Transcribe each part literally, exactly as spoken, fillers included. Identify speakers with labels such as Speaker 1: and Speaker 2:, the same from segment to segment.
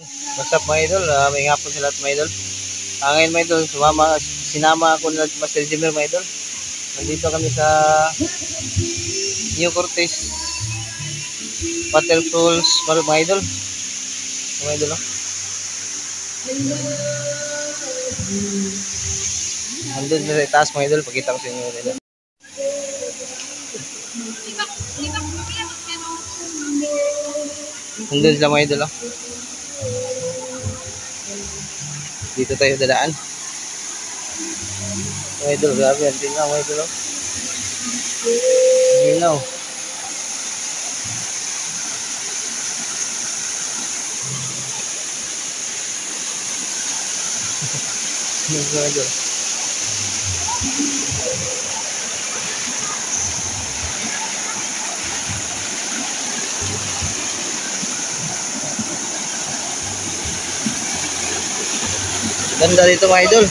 Speaker 1: What's up mga idol? Uh, may hapon sa lahat mga idol. Uh, ngayon mga idol, sumama, sinama ako na Master Jimmer mga idol. Nandito kami sa New Cortez Waterfalls mga idol. Mga idol, oh. Andun sa taas mga idol, pakita ko sa inyo mga idol. Andun sila mga idol, oh. Dito tayo dadaan. Mga idol, grabe, ang tingnan mga idol, oh. Ginaw. Mga idol. Ganda dito mga idol.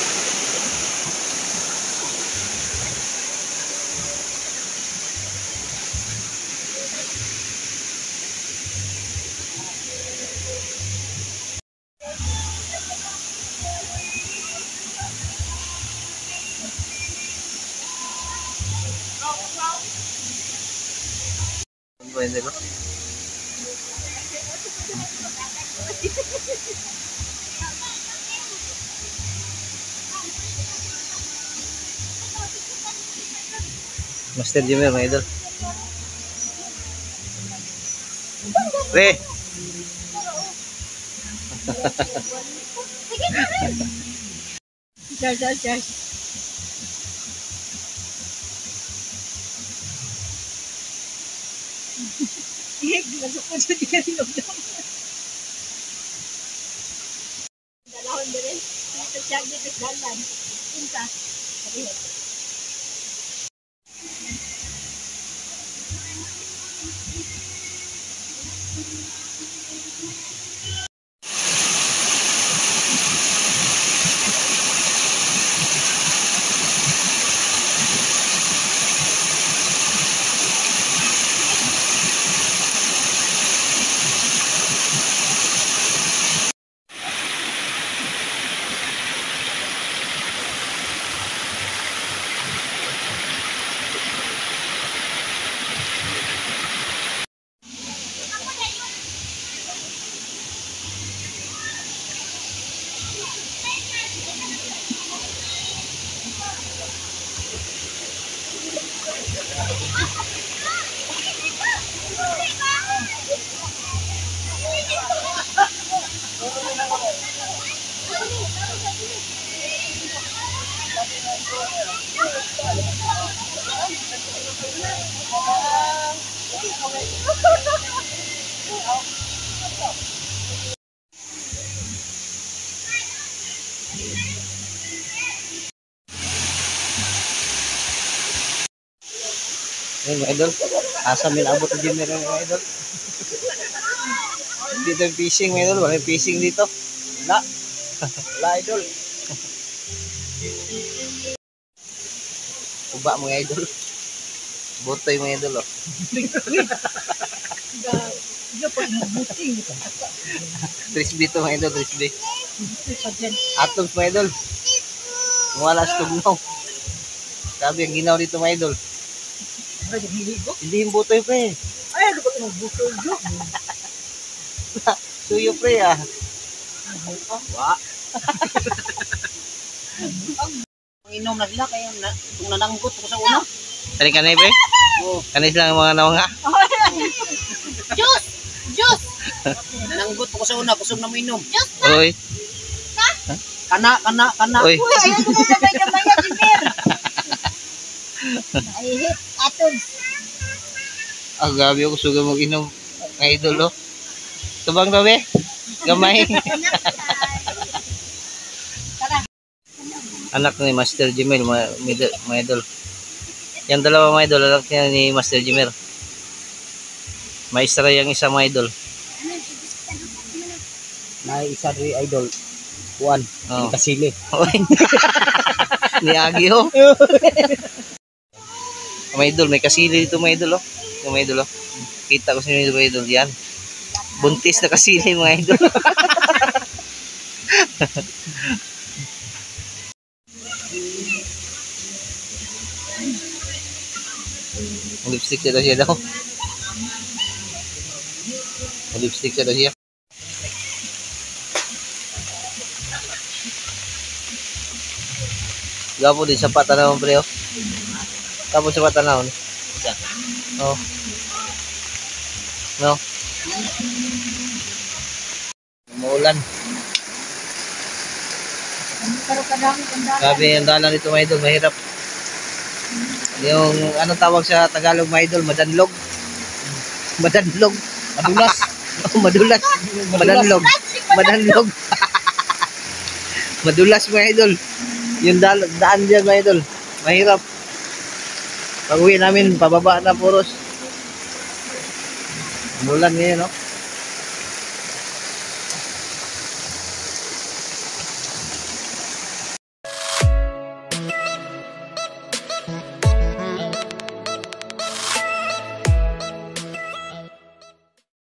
Speaker 1: Mga idol. Master Jimmer mga idol. Pre.
Speaker 2: Charge, charge, charge. Masuk po dyan ka rin logdom. Dalawang din rin. Ito charge dito sa dalan. Punta. Sabihin. Ayun mga idol, asa min abot na Jimmer mga idol. Dito yung fishing mga idol, wala yung fishing dito. Wala, wala idol. Uba mga idol. Botoy mga idol, oh. Trisby to mga idol, trisby. Atoms mga idol. Wala sa tugnaw. Sabi ang ginaw dito mga idol. Hindi yung butoy pre. Ay, ano ba ito mag-butoy yun?
Speaker 1: Suyo pre ah. Wa.
Speaker 2: Ang inom na sila kaya na, kung nananggot ko sa una.
Speaker 1: Tari ka na pre? Oo. Kanis lang mga nawanga.
Speaker 2: Juice! Juice! Nananggot ko sa una, kusog na mo inom. Juice na!
Speaker 1: Uy.
Speaker 2: Kana, kana, kana.
Speaker 1: Uy.
Speaker 2: Uy, ayun mo na gamay-gamay na Jimmer. Ay, hit, atoms.
Speaker 1: Ah, gabi ako suga mag-inom. Mga idol, oh. Tubang na be? Gamay. Anak ni Master Jimmer, mga, mga idol. Yan dalawa mga idol, anak niya ni Master Jimmer. Maestra yung isa mga idol.
Speaker 2: Na isa rin idol. Juan,
Speaker 1: oh.
Speaker 2: Kasili.
Speaker 1: Ni Agi, oh. Mga idol, may kasili dito mga idol, oh. Mga idol, oh. Kita ko sa inyo mga idol, yan. Buntis na kasili mga idol. Lipstick siya daw siya daw. Lipstick siya daw siya. Gapo din sa pata naman pre oh. Gapo sa pata naman. Oh. No. Maulan. Sabi ang dalan nito mga idol, mahirap. Yung anong tawag sa Tagalog mga idol, madanlog. Madanlog.
Speaker 2: Madulas.
Speaker 1: Oh, madulas. Madanlog. Madanlog. Madulas mga idol. Yung daan, daan dyan mga idol. Mahirap. Pag uwi namin, pababa na puros. Mulan ngayon, no?